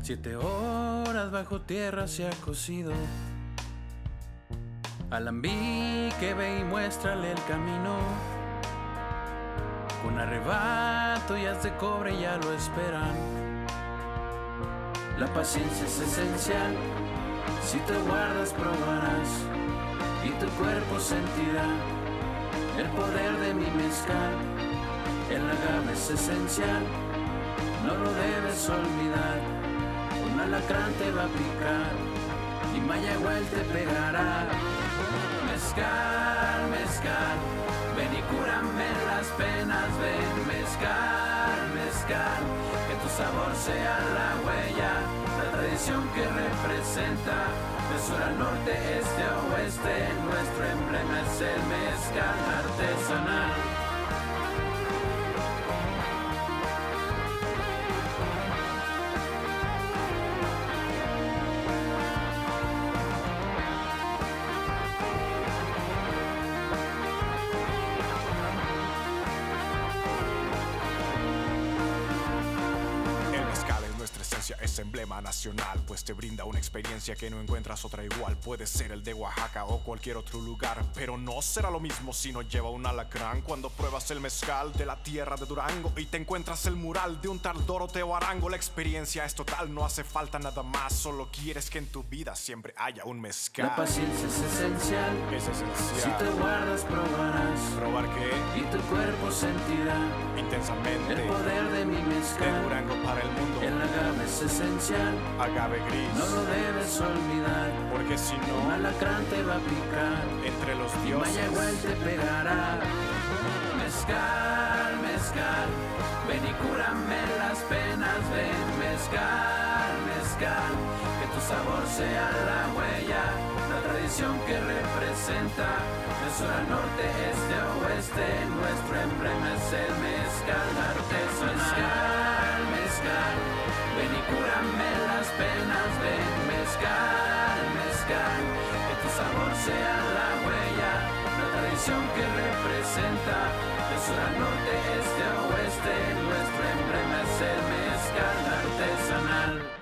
7 horas bajo tierra se ha cocido. Alambique, ve y muéstrale el camino. Con arrebato y haz de cobre ya lo esperan. La paciencia es esencial, si te guardas probarás, y tu cuerpo sentirá el poder de mi mezcal. El agave es esencial, no lo debes olvidar. Un alacrán te va a picar y Mayagüel te pegará. Mezcal, mezcal, ven y cúrame las penas. Ven, mezcal, mezcal, que tu sabor sea la huella, la tradición que representa. De sur al norte, este a oeste, nuestro emblema es el mezcal artesanal. Es emblema nacional, pues te brinda una experiencia que no encuentras otra igual. Puede ser el de Oaxaca o cualquier otro lugar, pero no será lo mismo si no lleva un alacrán. Cuando pruebas el mezcal de la tierra de Durango y te encuentras el mural de un tal Doroteo Arango, la experiencia es total, no hace falta nada más. Solo quieres que en tu vida siempre haya un mezcal. La paciencia es esencial, si te guardas probarás. ¿Probar qué? Y tu cuerpo sentirá intensamente el poder de mi mezcal. De Durango para el mundo. El agave es esencial, agave gris, no lo debes olvidar, porque si no, un alacrán te va a picar entre los y dioses Mayagüel te pegará. Mezcal, mezcal, ven y cúrame las penas. Ven, mezcal, mezcal, que tu sabor sea la huella, la tradición que representa. De sur al norte, este a oeste, nuestro emblema es el mezcal artesanal. Mezcal, mezcal, ven y cúrame las penas. Ven, mezcal, mezcal, que tu sabor sea la huella, la tradición que representa. De sur al norte, este a oeste, nuestro emblema es el mezcal artesanal.